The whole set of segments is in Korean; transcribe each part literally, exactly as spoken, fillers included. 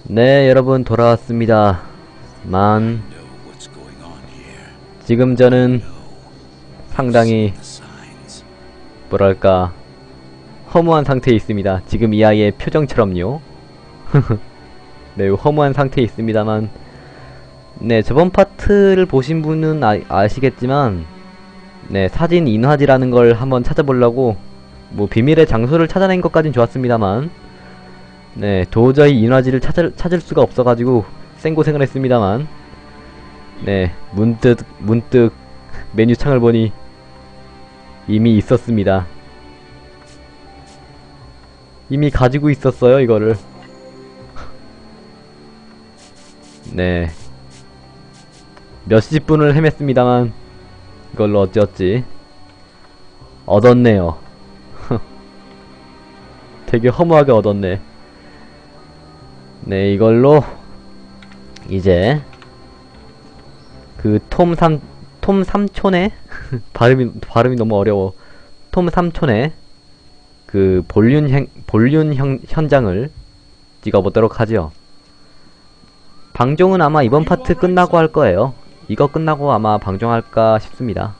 네, 여러분 돌아왔습니다. 만 지금 저는 상당히 뭐랄까 허무한 상태에 있습니다. 지금 이 아이의 표정처럼요. 매우 허무한 상태에 있습니다만, 네, 저번 파트를 보신 분은 아, 아시겠지만 네, 사진 인화지라는 걸 한번 찾아보려고 뭐 비밀의 장소를 찾아낸 것까진 좋았습니다만, 네, 도저히 인화지를 찾을, 찾을 수가 없어가지고 생고생을 했습니다만, 네, 문득 문득 메뉴창을 보니 이미 있었습니다. 이미 가지고 있었어요, 이거를. 네, 몇십 분을 헤맸습니다만 이걸로 어찌어찌 얻었네요. 되게 허무하게 얻었네. 네, 이걸로 이제 그 톰 삼, 톰 삼촌의 발음이, 발음이 너무 어려워. 톰 삼촌의 그 볼륨 행, 볼륨 현, 현장을 찍어보도록 하죠. 방종은 아마 이번 파트 끝나고 할 거예요. 이거 끝나고 아마 방종할까 싶습니다.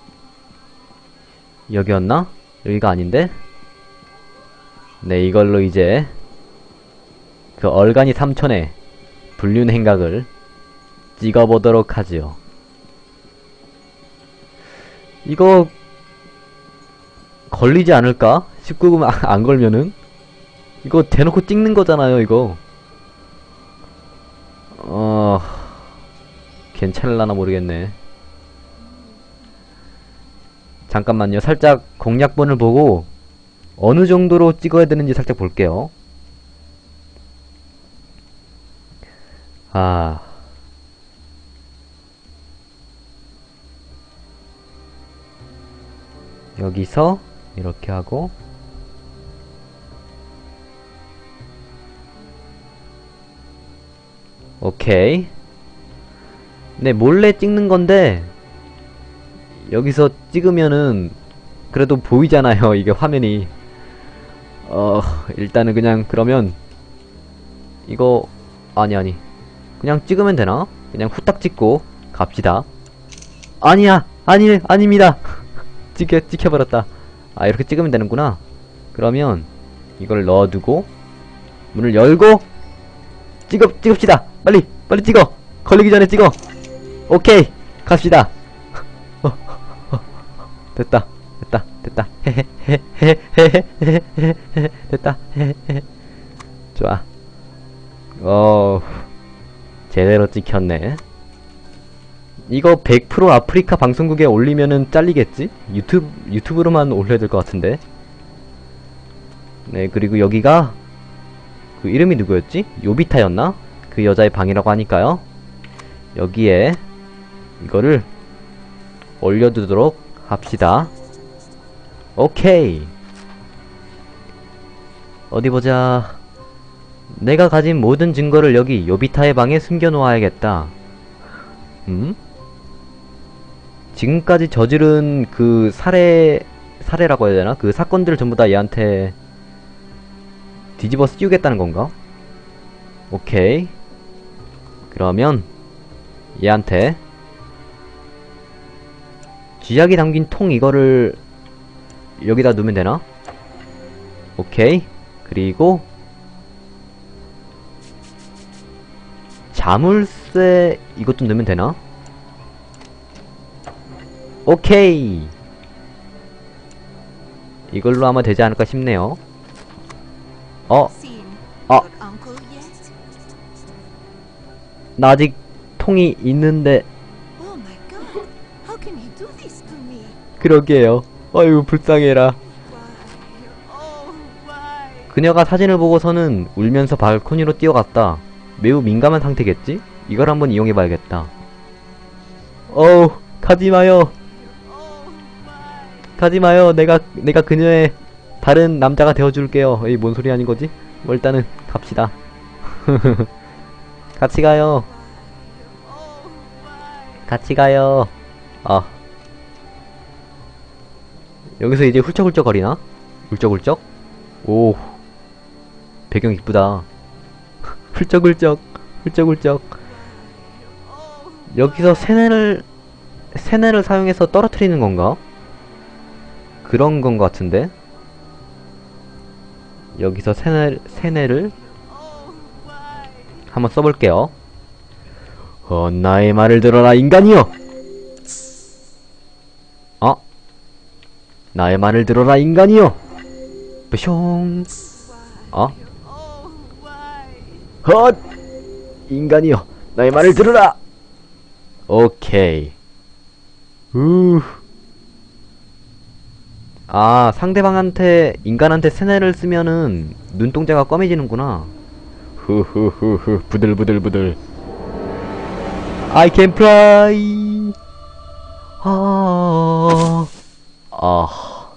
여기였나? 여기가 아닌데? 네, 이걸로 이제 그 얼간이 삼촌의 불륜 행각을 찍어보도록 하지요. 이거 걸리지 않을까? 십구 금 안 걸면은? 이거 대놓고 찍는 거잖아요, 이거. 어... 괜찮을라나 모르겠네. 잠깐만요. 살짝 공략본을 보고 어느 정도로 찍어야 되는지 살짝 볼게요. 아... 여기서 이렇게 하고 오케이. 네, 몰래 찍는 건데 여기서 찍으면은 그래도 보이잖아요, 이게 화면이. 어... 일단은 그냥 그러면 이거... 아니 아니 그냥 찍으면 되나? 그냥 후딱 찍고 갑시다. 아니야! 아니, 아닙니다! 찍혀, 찍혀버렸다. 아, 이렇게 찍으면 되는구나. 그러면 이걸 넣어두고 문을 열고 찍어, 찍읍시다! 빨리! 빨리 찍어! 걸리기 전에 찍어! 오케이! 갑시다! 됐다. 됐다. 됐다. 헤헤헤헤헤헤헤헤헤 됐다. 헤헤헤 좋아. 어... 제대로 찍혔네. 이거 백 퍼센트 아프리카 방송국에 올리면은 잘리겠지? 유튜브, 유튜브로만 올려야 될 것 같은데. 네, 그리고 여기가 그 이름이 누구였지? 요비타였나? 그 여자의 방이라고 하니까요. 여기에 이거를 올려두도록 합시다. 오케이. 어디보자. 내가 가진 모든 증거를 여기 요비타의 방에 숨겨놓아야겠다. 음? 지금까지 저지른 그 살해... 살해라고 해야 되나? 그 사건들을 전부 다 얘한테 뒤집어 씌우겠다는 건가? 오케이. 그러면 얘한테 쥐약이 담긴 통 이거를 여기다 넣으면 되나? 오케이. 그리고 자물쇠 이것 좀 넣으면 되나? 오케이. 이걸로 아마 되지 않을까 싶네요. 어? 어? 나 아직 통이 있는데. 그러게요. 어휴, 불쌍해라. 그녀가 사진을 보고서는 울면서 발코니로 뛰어갔다. 매우 민감한 상태겠지? 이걸 한번 이용해봐야겠다. 어우, 가지마요. 가지마요. 내가 내가 그녀의 다른 남자가 되어줄게요. 에이, 뭔 소리 하는 거지? 뭐 일단은 갑시다. 같이 가요. 같이 가요. 아, 여기서 이제 훌쩍훌쩍 거리나? 훌쩍훌쩍? 오, 배경 이쁘다. 훌쩍훌쩍 훌쩍훌쩍. 여기서 세뇌를 세뇌를 사용해서 떨어뜨리는 건가? 그런 건 것 같은데. 여기서 세뇌, 세뇌를 한번 써볼게요. 어, 나의 말을 들어라 인간이여! 어? 나의 말을 들어라 인간이여! 뿌숑. 어? 헛! 인간이여, 나의 말을 들으라! 오케이. 우. 아, 상대방한테, 인간한테 세뇌를 쓰면은 눈동자가 검해지는구나. 후후후후, 부들부들부들. I can fly! 아, 아.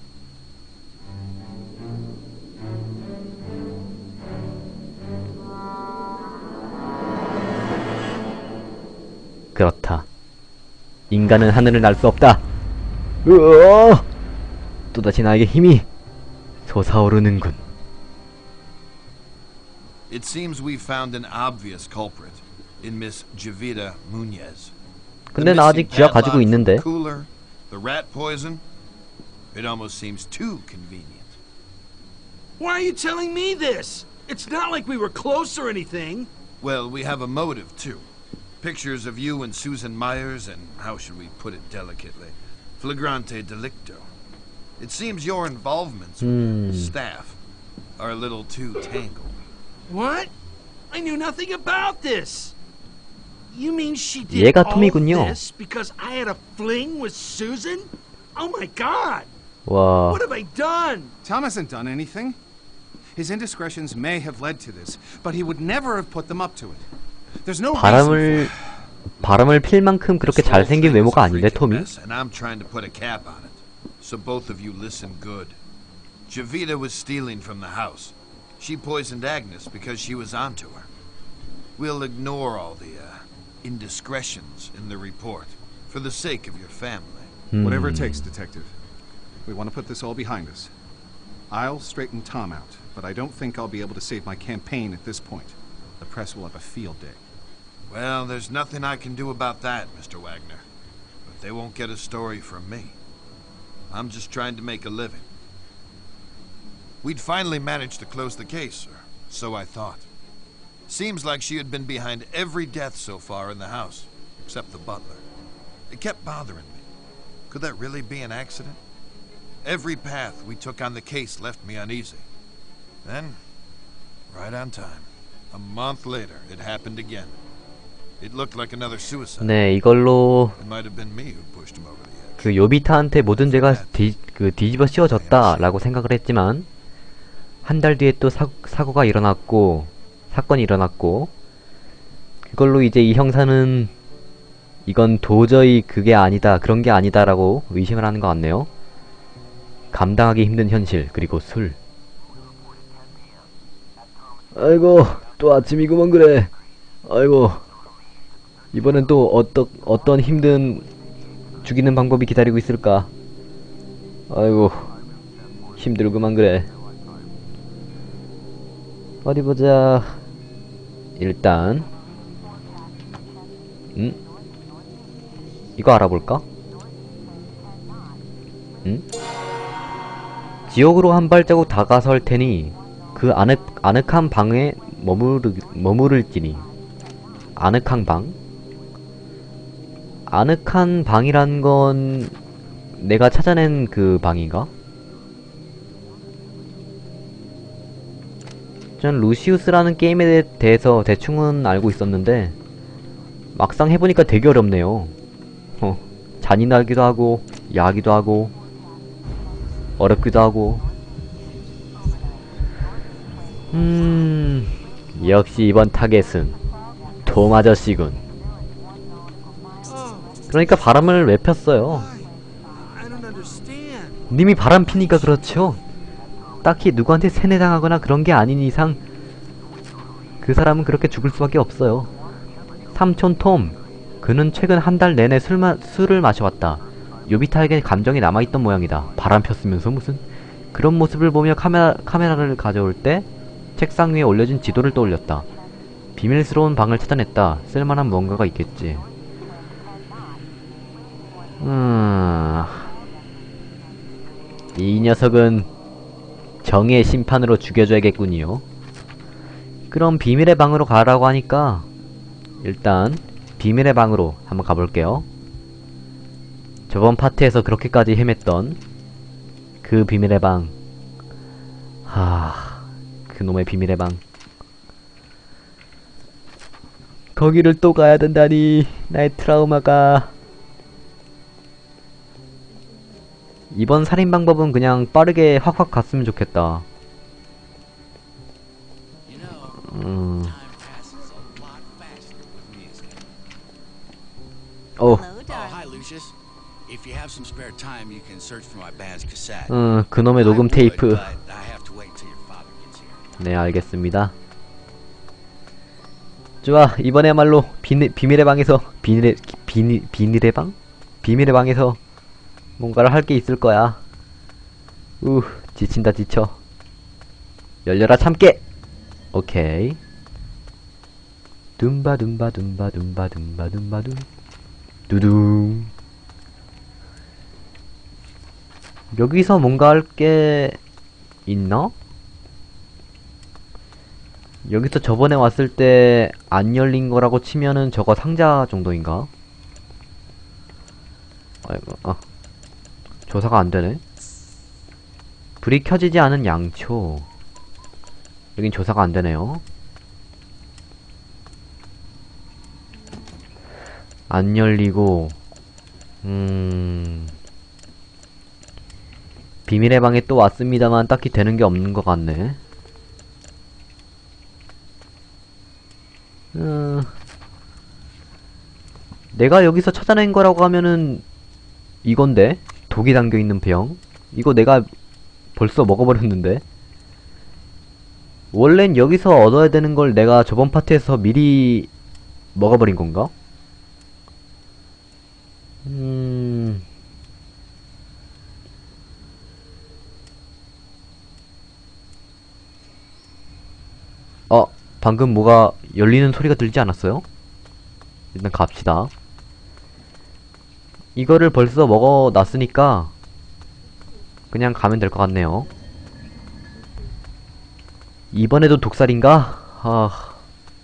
그렇다. 인간은 하늘을 날 수 없다. 으어! 또다시 나에게 힘이 솟아오르는군. It seems we found an obvious culprit in Miss Jovita Muñez. 근데 나 아직 쥐약 가지고 있는데. Cooler, the rat poison. It almost seems too convenient. Why are you telling me this? It's not like we were close or anything. Well, we have a motive too. Pictures of you and Susan Myers, and how should we put it delicately? Flagrante delicto. It seems your involvements with the staff are a little too tangled. What? I knew nothing about this. You mean she did 얘가 all 톰이군요. this because I had a fling with Susan? Oh my God! 와. What have I done? Tom hasn't done anything. His indiscretions may have led to this, but he would never have put them up to it. There's no 바람을 바람을 필 만큼 그렇게 잘생긴 외모가 아닌데 톰이. And I'm trying to put a cap on it. So both of you listen good. Jovita was stealing from the house. She poisoned Agnes because she was onto her. We'll ignore all the uh, indiscretions in the report for the sake of your family. 음. Whatever it takes, Detective. We want to put this all behind us. I'll straighten Tom out, but I don't think I'll be able to save my campaign at this point. The press will have a field day. Well, there's nothing I can do about that, Mister Wagner. But they won't get a story from me. I'm just trying to make a living. We'd finally managed to close the case, or so I thought. Seems like she had been behind every death so far in the house, except the butler. It kept bothering me. Could that really be an accident? Every path we took on the case left me uneasy. Then, right on time, a month later, it happened again. It looked like another suicide. 네, 이걸로 It might have been me who pushed him over the edge. 그 요비타한테 모든 죄가 뒤, 그 뒤집어 씌워졌다라고 생각을 했지만 한 달 뒤에 또 사, 사고가 일어났고 사건이 일어났고 그걸로 이제 이 형사는 이건 도저히 그게 아니다, 그런 게 아니다라고 의심을 하는 것 같네요. 감당하기 힘든 현실, 그리고 술. 아이고, 또 아침이구먼 그래. 아이고, 이번엔 또 어떠, 어떤 힘든 죽이는 방법이 기다리고 있을까. 아이고, 힘들구만 그래. 어디 보자. 일단 음? 이거 알아볼까? 음? 지옥으로 한 발자국 다가설 테니 그 아늑, 아늑한 방에 머무르, 머무를지니. 아늑한 방? 아늑한 방이란 건 내가 찾아낸 그 방인가? 전 루시우스라는 게임에 대해서 대충은 알고 있었는데 막상 해보니까 되게 어렵네요. 어, 잔인하기도 하고 야하기도 하고 어렵기도 하고. 음... 역시 이번 타겟은 톰 아저씨군. 그러니까 바람을 왜 폈어요? I don't understand. 님이 바람 피니까 그렇죠. 딱히 누구한테 세뇌당하거나 그런 게 아닌 이상 그 사람은 그렇게 죽을 수밖에 없어요. 삼촌 톰, 그는 최근 한 달 내내 술 마, 술을 마셔왔다. 요비타에게 감정이 남아있던 모양이다. 바람 폈으면서 무슨. 그런 모습을 보며 카메라, 카메라를 가져올 때 책상 위에 올려진 지도를 떠올렸다. 비밀스러운 방을 찾아냈다. 쓸만한 뭔가가 있겠지. 음... 이 녀석은 정의의 심판으로 죽여줘야겠군요. 그럼 비밀의 방으로 가라고 하니까 일단 비밀의 방으로 한번 가볼게요. 저번 파트에서 그렇게까지 헤맸던 그 비밀의 방. 하... 그놈의 비밀의 방. 거기를 또 가야 된다니. 나의 트라우마가. 이번 살인 방법은 그냥 빠르게 확확 갔으면 좋겠다. 음... 오. If you have some spare time, you can search for my band's cassette. 음, 그놈의 녹음 I would, 테이프. but I have to wait till your father gets here. 네, 알겠습니다. 좋아, 이번에야말로 비밀, 비밀의 방에서 비밀의 비밀, 비밀의 방? 비밀의 방에서 뭔가를 할 게 있을 거야. 우, 지친다 지쳐. 열려라 참깨. 오케이. 둠바 둠바 둠바 둠바 둠바 둠바 둠. 두둥. 여기서 뭔가 할 게 있나? 여기서 저번에 왔을 때 안 열린 거라고 치면은 저거 상자 정도인가? 아이고, 아. 조사가 안 되네. 불이 켜지지 않은 양초. 여긴 조사가 안 되네요. 안 열리고, 음. 비밀의 방에 또 왔습니다만 딱히 되는 게 없는 것 같네. 음... 내가 여기서 찾아낸 거라고 하면은 이건데? 독이 담겨있는 병? 이거 내가 벌써 먹어버렸는데? 원래는 여기서 얻어야 되는 걸 내가 저번 파트에서 미리 먹어버린 건가? 음... 어, 방금 뭐가 열리는 소리가 들리지 않았어요? 일단 갑시다. 이거를 벌써 먹어놨으니까 그냥 가면 될 것 같네요. 이번에도 독살인가? 아...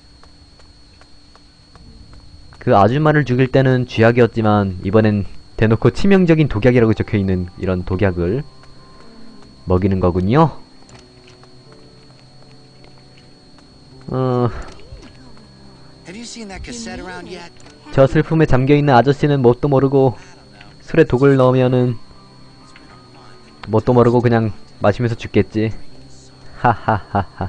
그 아줌마를 죽일 때는 쥐약이었지만 이번엔 대놓고 치명적인 독약이라고 적혀있는 이런 독약을 먹이는 거군요. 어... 저 슬픔에 잠겨있는 아저씨는 뭣도 모르고 술에 독을 넣으면은 뭣도 모르고 그냥 마시면서 죽겠지. 하하하하.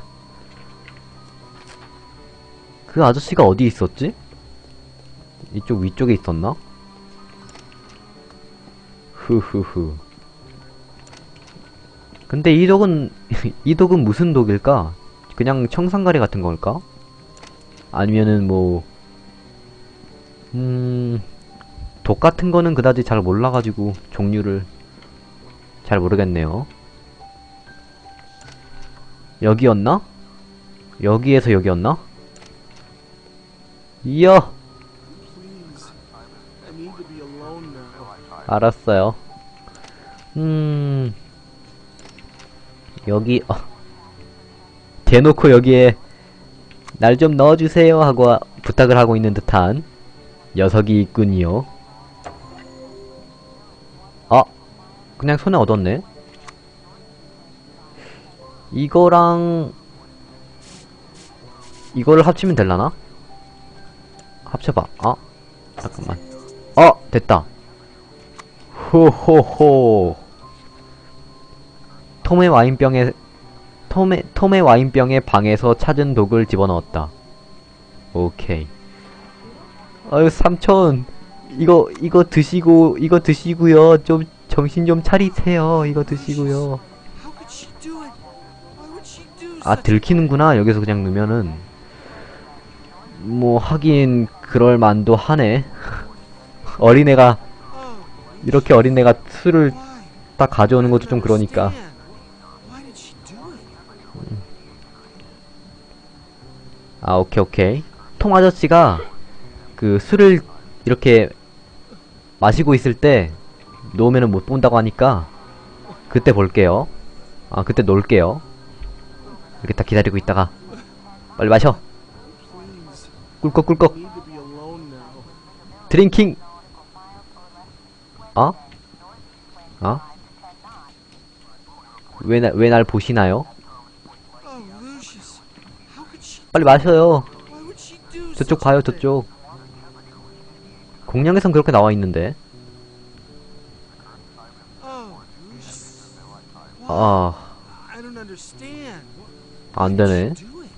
그 아저씨가 어디 있었지? 이쪽 위쪽에 있었나? 후후후. 근데 이 독은 이 독은 무슨 독일까? 그냥 청산가리 같은 걸까? 아니면은 뭐 음... 독 같은 거는 그다지 잘 몰라가지고 종류를 잘 모르겠네요. 여기였나? 여기에서 여기였나? 이야! 알았어요. 음... 여기... 어. 대놓고 여기에 날 좀 넣어주세요 하고 부탁을 하고 있는 듯한 녀석이 있군요. 아! 그냥 손에 얻었네? 이거랑 이거를 합치면 될라나? 합쳐봐. 아? 잠깐만. 어! 됐다. 호호호. 톰의 와인병에 톰의, 톰의 와인병에 방에서 찾은 독을 집어넣었다. 오케이. 아유 삼촌, 이거 이거 드시고 이거 드시고요. 좀 정신 좀 차리세요. 이거 드시고요. 아, 들키는구나. 여기서 그냥 넣으면은. 뭐 하긴 그럴 만도 하네. 어린애가 이렇게 어린애가 술을 딱 가져오는 것도 좀 그러니까. 아, 오케이, 오케이. 톰 아저씨가 그 술을 이렇게 마시고 있을 때 놓으면은 못 본다고 하니까 그때 볼게요. 아, 그때 놓을게요. 이렇게 딱 기다리고 있다가 빨리 마셔. 꿀꺽 꿀꺽. 드링킹. 어? 어? 왜 나, 왜 날 보시나요? 빨리 마셔요. 저쪽 봐요, 저쪽. 공룡에선 그렇게 나와 있는데. 아, 안 되네.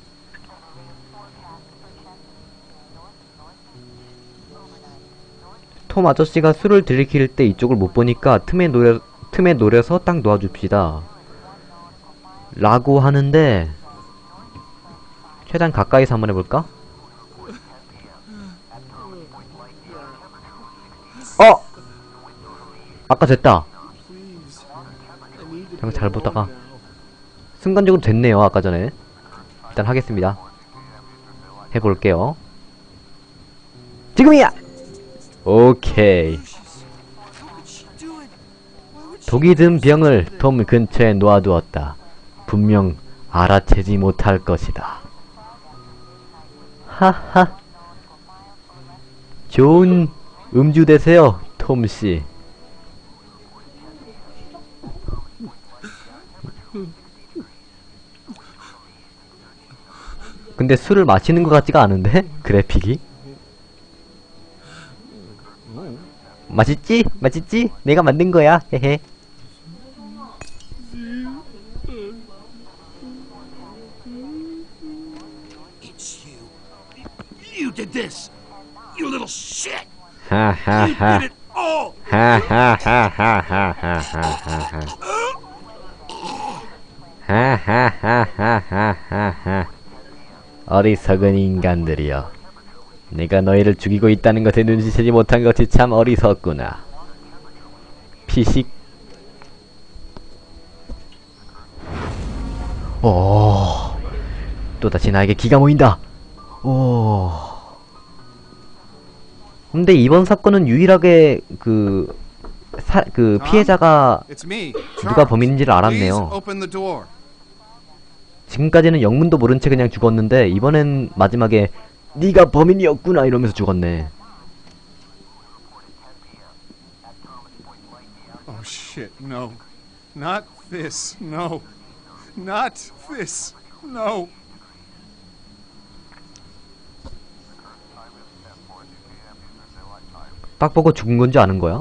톰 아저씨가 술을 들이킬 때 이쪽을 못 보니까 틈에 노려, 틈에 노려서 딱 놓아줍시다. 라고 하는데, 최대한 가까이서 한번 해볼까? 어! 아까 됐다. 잠깐 잘 보다가 순간적으로 됐네요. 아까 전에. 일단 하겠습니다. 해볼게요. 지금이야! 오케이. 독이 든 병을 톰 근처에 놓아두었다. 분명 알아채지 못할 것이다. 하하. 좋은 음주 되세요, 톰씨. 근데 술을 마시는 것 같지가 않은데? 그래픽이? 맛있지? 맛있지? 내가 만든 거야. 헤헤. It's you. You did this. You little shit. 하하하. You did it all. 하하하하하하하하하. 하하하하하하하. 어리석은 인간들이여. 내가 너희를 죽이고 있다는 것에 눈치채지 못한 것이 참 어리석구나. 피식. 오. 또다시 나에게 기가 모인다. 오. 근데 이번 사건은 유일하게 그, 사, 그 피해자가 It's me, 누가 Charles. 범인인지를 Please 알았네요. open the door. 지금까지는 영문도 모른 채 그냥 죽었는데 이번엔 마지막에 네가 범인이었구나 이러면서 죽었네. Oh shit, no. Not this, no. Not this, no. 딱 보고 죽은 건지 아는 거야?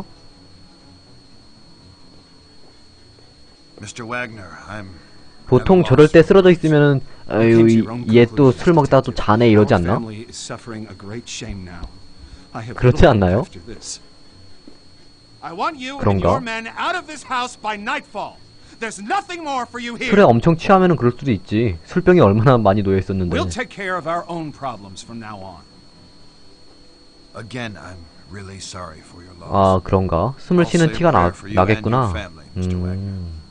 Mister Wagner, I'm 보통 저럴 때 쓰러져 있으면은 아유 얘 또 술 먹다가 또 자네 이러지 않나? 그렇지 않나요? 그런가? 술에 엄청 취하면은 그럴 수도 있지. 술병이 얼마나 많이 놓여 있었는데. We'll take care of our own problems from now on. again. I'm really sorry for your loss. 아 그런가? 숨을 쉬는 티가 나, 나겠구나. family, Mister Wagner. 음.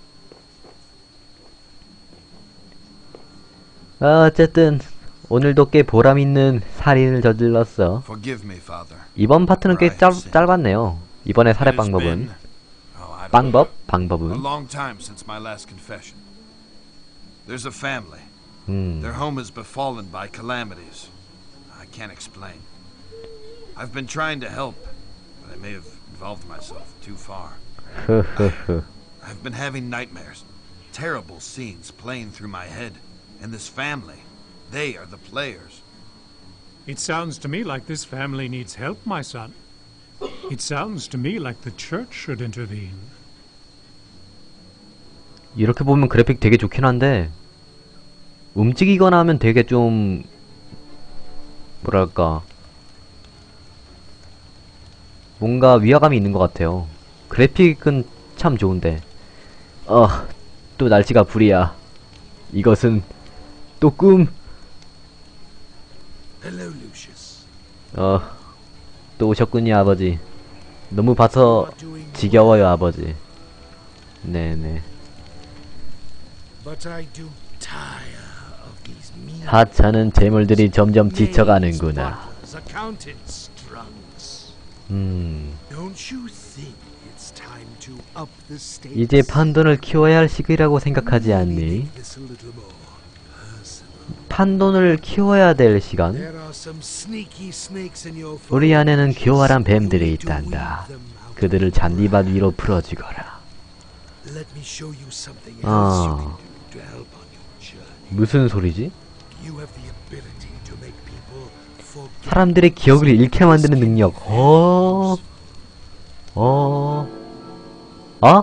아, 어쨌든 오늘도 꽤 보람있는 살인을 저질렀어. Forgive me, Father. 이번 파트는 꽤 짧, 짧았네요. 이번의 살해 It has 방법은 been, oh, I don't 방법? know, a 방법은 long time since my last confession. There's a family. 음. Their home is befallen by calamities. I can't explain. I've been trying to help, but I may have involved myself too far. 흐흐흐. I've been having nightmares, terrible scenes playing through my head, and this family, they are the players. It sounds to me like this family needs help, my son. It sounds to me like the church should intervene. 이렇게 보면 그래픽 되게 좋긴 한데 움직이거나 하면 되게 좀 뭐랄까 뭔가 위화감이 있는 것 같아요. 그래픽은 참 좋은데 어, 또 날씨가 불이야. 이것은 또 꿈. Hello, Lucius. 어, 또 오셨군요 아버지. 너무 봐서 지겨워요 아버지. 네네. But I do tire of these mean 하찮은 재물들이 점점 지쳐가는구나. Accountants, drunks. 음, Don't you think it's time to up the stakes? 이제 판돈을 키워야 할 시기라고 생각하지 않니? Make this a little more personal. 판돈을 키워야 될 시간? There are some sneaky snakes in your 우리 안에는 forge. 교활한 뱀들이 You need to 있단다. weed them out. 그들을 잔디밭 위로 풀어주거라. Let me show you something else 아. you can do to help on your journey. 무슨 소리지? You have the ability to make people forget. 사람들의 기억을 잃게 만드는 능력. 어, 어, 어? 아,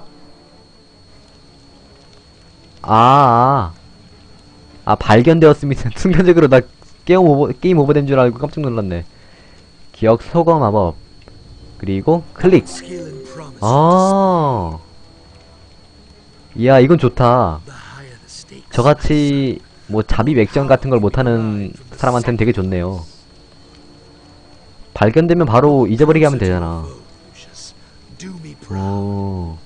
아, 아 발견되었습니다. 순간적으로 나 게임 오버, 게임 오버된 줄 알고 깜짝 놀랐네. 기억 소거 마법. 그리고 클릭. Skill and promise. 아, 이야, 이건 좋다. The higher the stakes. 저같이 뭐 잡입 액션 같은 걸 못하는 사람한테는 되게 좋네요. 발견되면 바로 잊어버리게 하면 되잖아. Just do me proud. 오.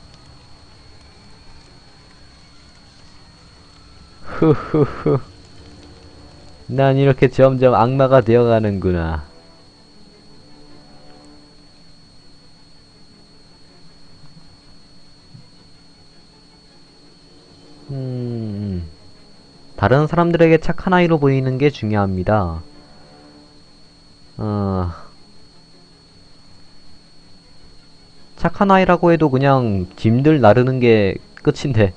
흐흐흐. 난 이렇게 점점 악마가 되어가는구나. 음. 다른 사람들에게 착한 아이로 보이는 게 중요합니다. 어... 착한 아이라고 해도 그냥 짐들 나르는 게 끝인데.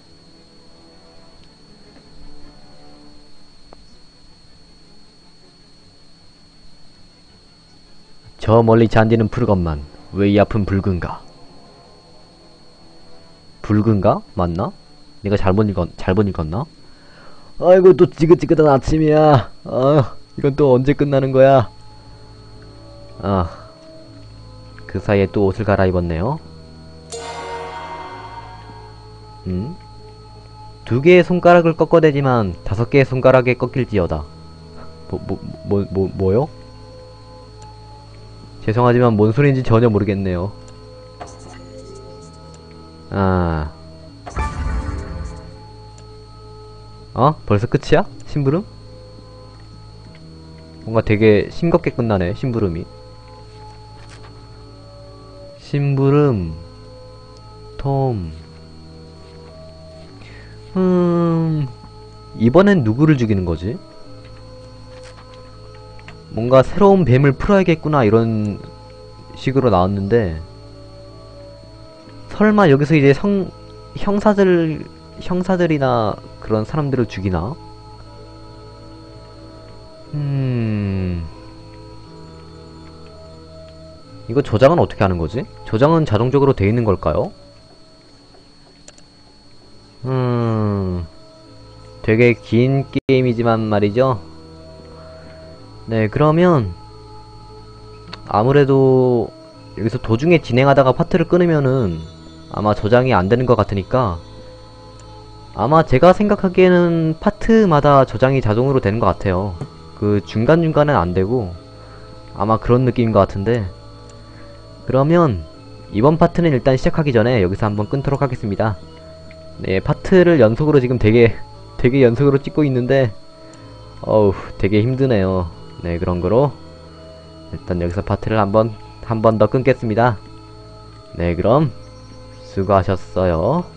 저 멀리 잔디는 푸르건만 왜 이 앞은 붉은가? 붉은가? 맞나? 내가 잘못 읽었, 잘못 읽었나? 아이고 또 지긋지긋한 아침이야. 아, 이건 또 언제 끝나는 거야? 아, 그 사이에 또 옷을 갈아입었네요. 음? 두 개의 손가락을 꺾어대지만 다섯 개의 손가락에 꺾일지어다. 뭐, 뭐, 뭐, 뭐, 뭐요? 죄송하지만 뭔 소리인지 전혀 모르겠네요. 아... 어? 벌써 끝이야? 심부름? 뭔가 되게 싱겁게 끝나네, 심부름이. 심부름... 톰... 음... 이번엔 누구를 죽이는 거지? 뭔가 새로운 뱀을 풀어야겠구나 이런 식으로 나왔는데 설마 여기서 이제 성... 형사들... 형사들이나 그런 사람들을 죽이나? 음... 이거 저장은 어떻게 하는 거지? 저장은 자동적으로 돼 있는 걸까요? 음... 되게 긴 게임이지만 말이죠. 네, 그러면 아무래도 여기서 도중에 진행하다가 파트를 끊으면은 아마 저장이 안 되는 것 같으니까 아마 제가 생각하기에는 파트마다 저장이 자동으로 되는 것 같아요. 그 중간중간은 안 되고 아마 그런 느낌인 것 같은데, 그러면 이번 파트는 일단 시작하기 전에 여기서 한번 끊도록 하겠습니다. 네, 파트를 연속으로 지금 되게 되게 연속으로 찍고 있는데 어우 되게 힘드네요. 네, 그런 거로 일단 여기서 파트를 한번 한 번 더 끊겠습니다. 네, 그럼 수고하셨어요.